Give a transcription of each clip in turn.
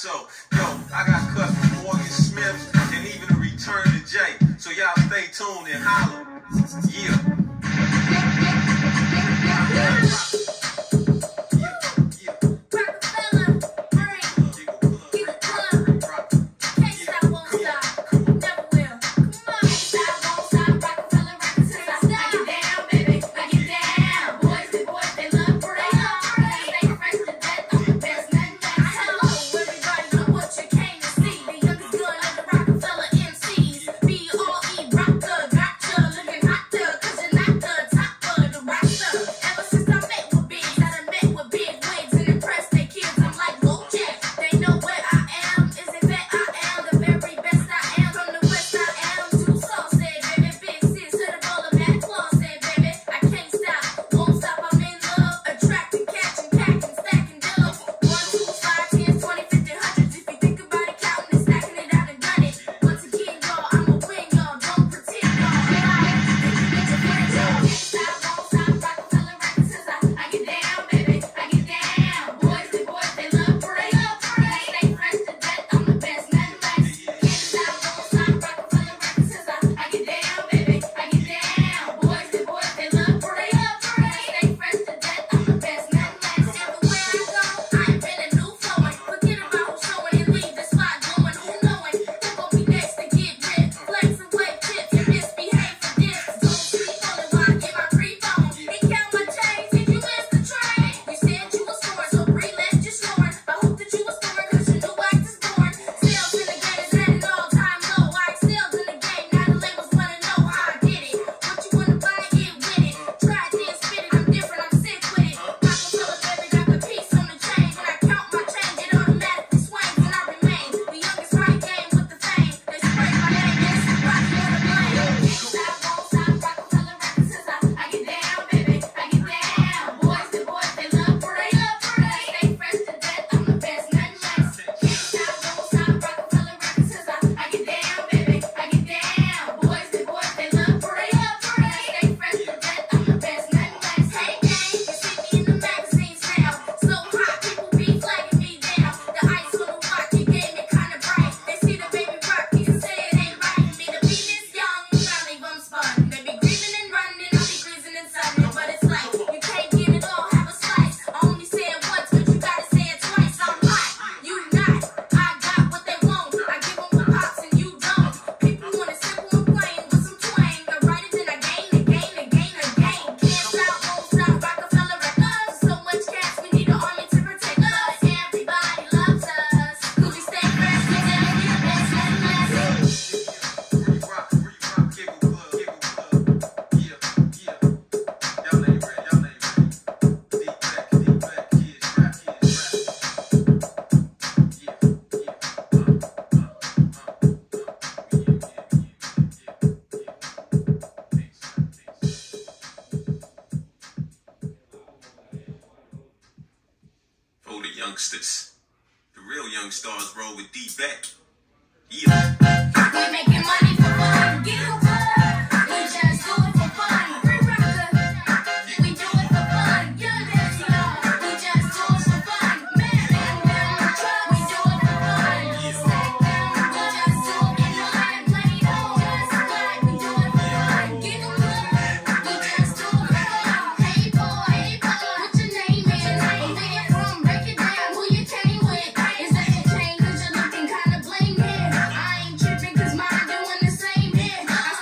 So, yo, I got cuts from Morgan Smith and even a return to Jay. So y'all stay tuned and holler. Yeah. Youngsters. The real young stars roll with D-Beck. Yeah. We making money for fun. Get a club. We just do it for fun. Free rocker. We do it for fun. Young as love. We just do it for fun. Man, we do it for fun. Stack down. We just do it in the line. Play it on. Just like we do it for fun. Get a club. We just do it for fun. Hey boy, what your name is? Where you from? Break it down. Who you came with? Is that your chain? Cause you're looking kinda bling here. I ain't tripping cause mine doing the same here. I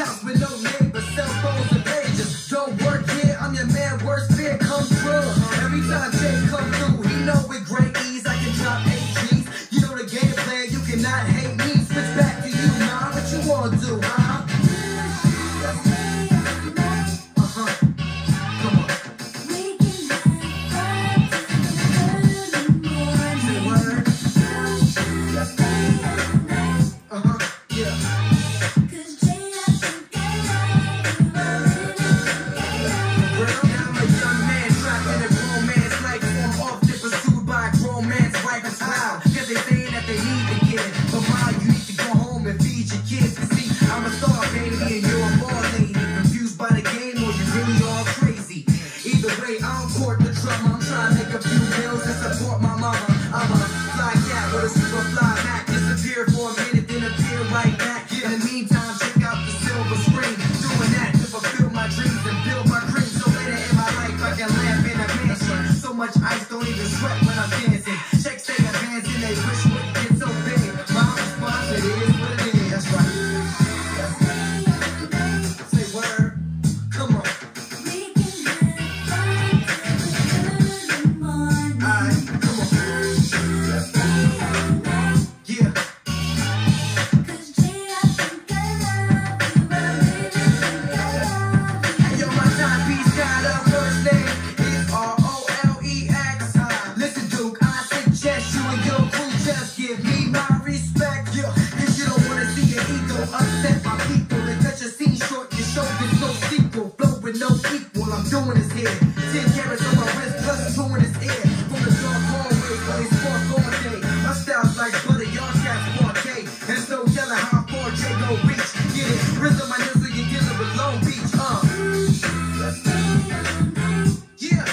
house with no neighbors, cell phones and pages. Don't work here, I'm your man, worst fear come true. Every time Jay come through, he know with great ease I can drop 8 G's. You know the game plan, you cannot hate me. Switch back to you, nah, what you wanna do, huh? Come on. Say word. Yeah. Much ice, don't even sweat when I'm dancing. Checks say advancing, they wish would get so big. My response, it is what it is. That's right. Say word. Come on. Alright, come on. Yeah. Hey, yo, my timepiece got a first name. It's R-O-L-E-X. Listen, Duke, I suggest you and your crew just give me my respect. Yeah, cause you don't wanna see your ego upset my people. And cut your scene short, your shoulders no sequel. Flow with no equal, I'm doing this here. 10 carats on my wrist, plus 2 in his ear. From the dark hallways where they spark all day. My style's like butter, y'all cats 4K. And it's no telling how far J go reach. Get it, rhythm my nizzle, you're dealing with Long Beach, yeah,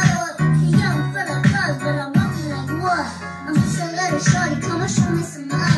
Shorty, come and show me some love.